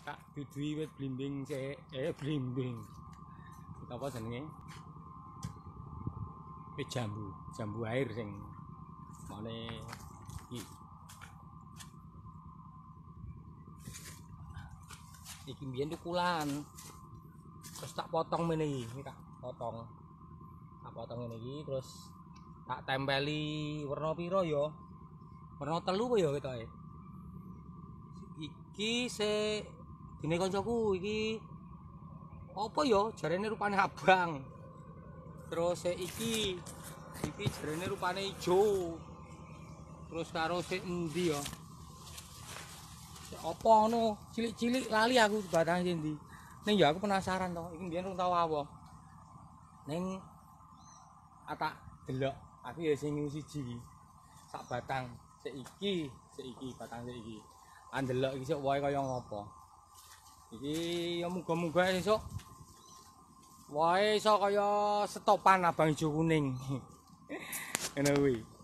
tak dudui wit blimbing sik blimbing apa jenenge wit jambu air sing mane iki mbiyen tukulan terus tak potong ngene iki tak potong ngene iki terus tak tempeli warna pira ya warna 3 apa ya ketoke iki se dene kancaku iki apa ya jarene rupane abang terus iki jarene rupane ijo terus karo sik endi ya apa ngono cilik-cilik lali aku batang endi ning ya aku penasaran to iki mbiyen rung tau apa ning tak delok aku ya sing siji sak batang sik iki batang sik iki andelok iki sok wae kaya ngopo iki ya muga-muga esuk wae iso kaya setopan abang ijo kuning ngono kuwi